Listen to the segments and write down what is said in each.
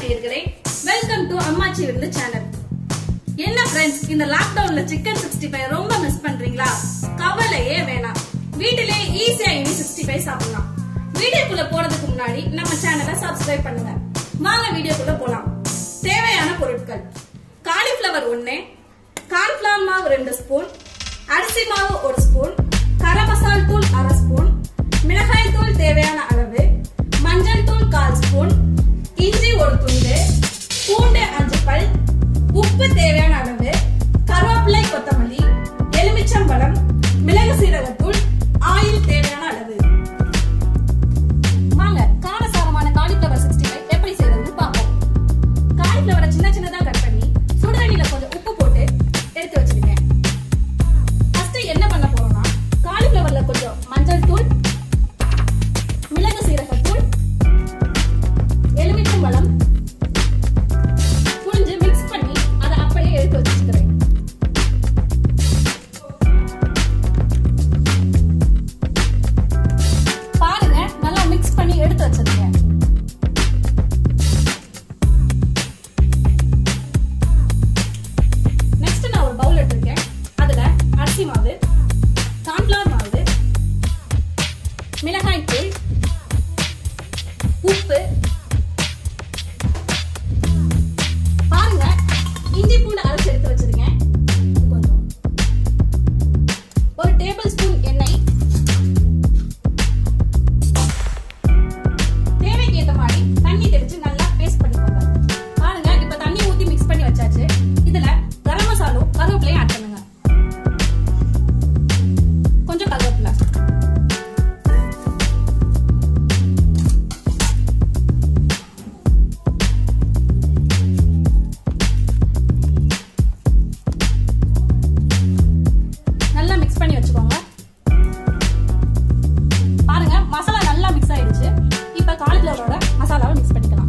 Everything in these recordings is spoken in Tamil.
நேயர்களே, வெல்கம் டு அம்மாச்சி விருந்து சேனல். என்ன ஃப்ரெண்ட்ஸ், இந்த லாக்டவுன்ல சிக்கன் 65 ரொம்ப மிஸ் பண்றீங்களா? கவலையே வேணாம், வீட்டிலே ஈஸியா இனி 65 சாப்பிடலாம். வீடியோக்குள்ள போறதுக்கு முன்னாடி நம்ம சேனலை சப்ஸ்கிரைப் பண்ணுங்க. வாங்க வீடியோக்குள்ள போலாம். தேவையான பொருட்கள்: காலிஃபிளவர் 1, கார்ன்ஃபிளவர் மாவு 2 ஸ்பூன், அரிசி மாவு 1 ஸ்பூன், கரம் மசாலா தூள் 1/2 ஸ்பூன், மிளகாய் தூள் தேவையான அளவு, மஞ்சள் தூள் 1/4 ஸ்பூன், இஞ்சி 1 துண்டு, பூண்டு 5 பல், உப்பு தேவையான அளவு, கருவேப்பிலை கொத்தமல்லி, எலுமிச்சம்பழம், மிளகு சீரகத்தூள், ஆயில் தேவையான அளவு. வாங்க காரசாரமான காலிஃபிளவர் 65 எப்படி செய்யறதுன்னு பார்ப்போம். காலிஃபிளவரை சின்ன சின்னதா கட் பண்ணி சுடுதண்ணில கொஞ்சம் உப்பு போட்டு எடுத்து வச்சிருங்க. ஃபர்ஸ்ட் என்ன பண்ண போறோம்னா, காலிஃபிளவர்ல கொஞ்சம் மஞ்சள் தூள், மிளகு சீரகத்தூள், எலுமிச்சம்பழம் புளிஞ்சு மிக்ஸ் பண்ணி அதை அப்படியே எடுத்து வச்சுக்கிறேன். பாருங்க, நல்லா மிக்ஸ் பண்ணி எடுத்து வச்சிருக்கேன். நெக்ஸ்ட் நான் ஒரு பவுல் எடுத்திருக்கேன். அதுல அரிசி மாவு, கார்ன்ஃபிளவர் மாவு, மிளகாய் தூள், உப்பு, பாருங்க இஞ்சி பூண்டு அரைச்சு எடுத்து வச்சிருக்கேன். கொஞ்சம் ஒரு டேபிள் ஸ்பூன் எண்ணெய், தேவைக்கு ஏற்ற மாதிரி தண்ணி தெளிச்சு நல்லா பேஸ்ட் பண்ணிக்கோங்க. பாருங்க, இப்ப தண்ணி ஊத்தி மிக்ஸ் பண்ணி வச்சாச்சு. இதுல கரம் மசாலா, கருவேப்பிலையும் ஆட் பண்ணுங்க. கொஞ்சம் கருவேப்பிலை, நல்லா மிக்ஸ் பண்ணி வச்சுக்கோங்க. பாருங்க, மசாலா நல்லா மிக்ஸ் ஆயிடுச்சு. இப்ப காலிஃபிளவரோட மசாலாவை மிக்ஸ் பண்ணிக்கலாம்.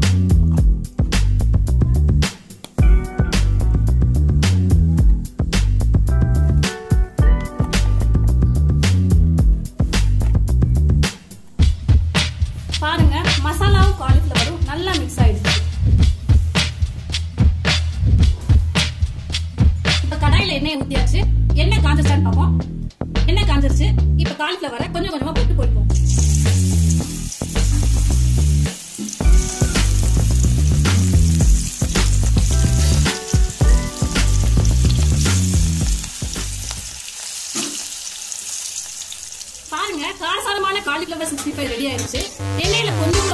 பாருங்க, மசாலாவும் காலிஃபிளவரும் நல்லா மிக்ஸ் ஆயிடுச்சு. இப்ப கடாயில எண்ணெய் ஊத்தியாச்சு. எண்ணெய் காஞ்சிருச்சான்னு பார்ப்போம். எண்ணெய் காஞ்சிருச்சு. இப்ப காலிஃபிளவரை கொஞ்சம் கொஞ்சமா போட்டு பொரிப்போம். பாருங்க, காரசாரமான காலிஃபிளவர் 65 ரெடி ஆயிடுச்சு. எண்ணெயில கொஞ்சம்